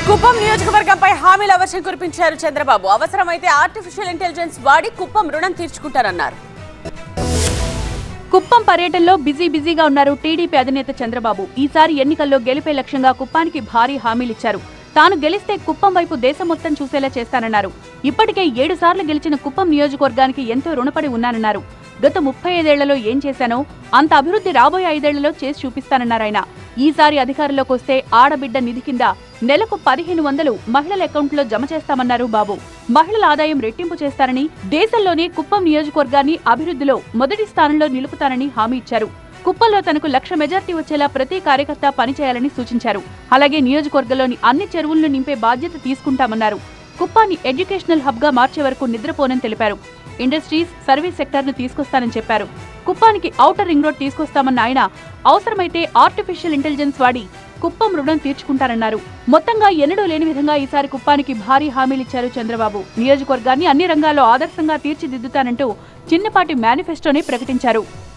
కుప్పం నియోజకవర్గంపై హామీల వర్షం కురిపించారు చంద్రబాబు. అవసరమైతే ఆర్టిఫిషియల్ ఇంటెలిజెన్స్ వాడి కుప్పం రుణం తీర్చుకుంటారన్నారు. కుప్పం పర్యటనలో బిజీగా ఉన్నారు టీడీపీ అధినేత చంద్రబాబు. ఈసారి ఎన్నికల్లో గెలిపే లక్ష్యంగా కుప్పానికి భారీ హామీలిచ్చారు. తాను గెలిస్తే కుప్పం వైపు దేశం మొత్తం చూసేలా చేస్తానన్నారు. ఇప్పటికే 7 సార్లు గెలిచిన కుప్పం నియోజకవర్గానికి ఎంతో రుణపడి ఉన్నానన్నారు. గత 35 ఏళ్లలో ఏం చేశానో అంత అభివృద్ధి రాబోయే 5 ఏళ్లలో చేసి చూపిస్తానన్నారాయన. ఈసారి అధికారంలోకి వస్తే ఆడబిడ్డ నిధి కింద నెలకు 1500 మహిళల అకౌంట్లో జమ చేస్తామన్నారు బాబు. మహిళల ఆదాయం రెట్టింపు చేస్తారని, దేశంలోనే కుప్పం నియోజకవర్గాన్ని అభివృద్ధిలో మొదటి స్థానంలో నిలుపుతానని హామీ ఇచ్చారు. కుప్పంలో తనకు 1,00,000 మెజార్టీ వచ్చేలా ప్రతి కార్యకర్త పనిచేయాలని సూచించారు. అలాగే నియోజకవర్గంలోని అన్ని చెరువులను నింపే బాధ్యత తీసుకుంటామన్నారు. కుప్పాన్ని ఎడ్యుకేషనల్ హబ్ గా మార్చే వరకు నిద్రపోనని తెలిపారు. ఇండస్ట్రీస్, సర్వీస్ సెక్టార్ను తీసుకొస్తానని చెప్పారు. కుప్పానికి ఔటర్ రింగ్ రోడ్ తీసుకొస్తామన్న ఆయన అవసరమైతే ఆర్టిఫిషియల్ ఇంటెలిజెన్స్ వాడి కుప్పం రుణం తీర్చుకుంటారన్నారు. మొత్తంగా ఎన్నడూ లేని విధంగా ఈసారి కుప్పానికి భారీ హామీలిచ్చారు చంద్రబాబు. నియోజకవర్గాన్ని అన్ని రంగాల్లో ఆదర్శంగా తీర్చిదిద్దుతానంటూ చిన్నపాటి మేనిఫెస్టోని ప్రకటించారు.